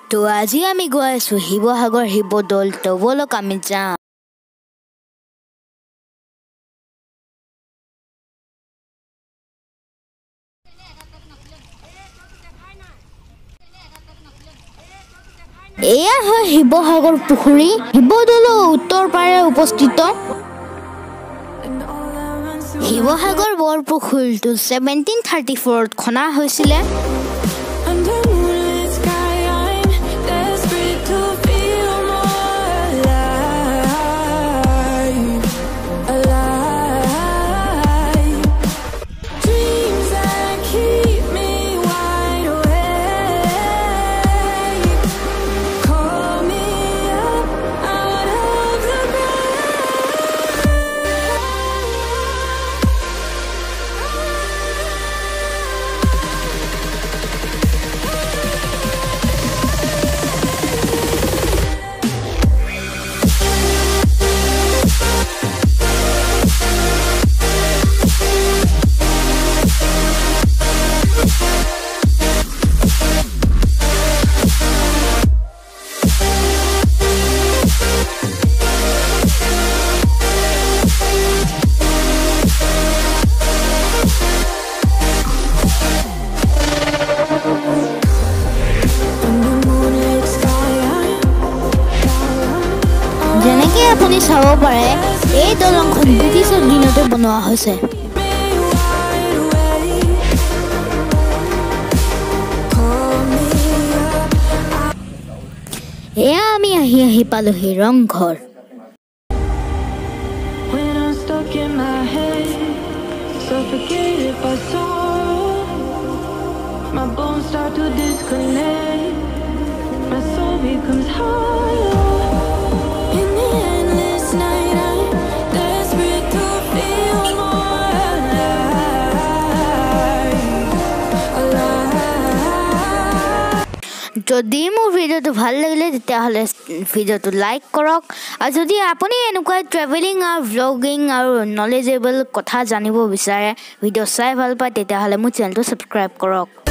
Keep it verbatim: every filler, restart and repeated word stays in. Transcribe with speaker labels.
Speaker 1: তো আজি আমি গৈ আছো শিৱসাগৰ শিৱদৌল তো বলক আমি যাওঁ। এয়া হয় শিৱসাগৰ পুখুৰী, শিৱদৌলৰ উত্তৰ পাৰে অৱস্থিত। শিৱসাগৰ বৰপুখুৰীটো ছেভেণ্টিন থাৰ্টি ফ'ৰত খনা হৈছিলে। যেনেকৈ আপুনি চাব পাৰে এই দলংখন ব্ৰিটিছৰ দিনতে বনোৱা হৈছে। এয়া আমি আহি আহি পালোহি ৰংঘৰ। যদি মোৰ ভিডিঅ'টো ভাল লাগিলে তেতিয়াহ'লে ভিডিঅ'টো লাইক কৰক, আৰু যদি আপুনি এনেকুৱা ট্ৰেভেলিং আৰু ভ্লগিং আৰু নলেজেবল কথা জানিব বিচাৰে, ভিডিঅ' চাই ভাল পায়, তেতিয়াহ'লে মোৰ চেনেলটো ছাবস্ক্ৰাইব কৰক।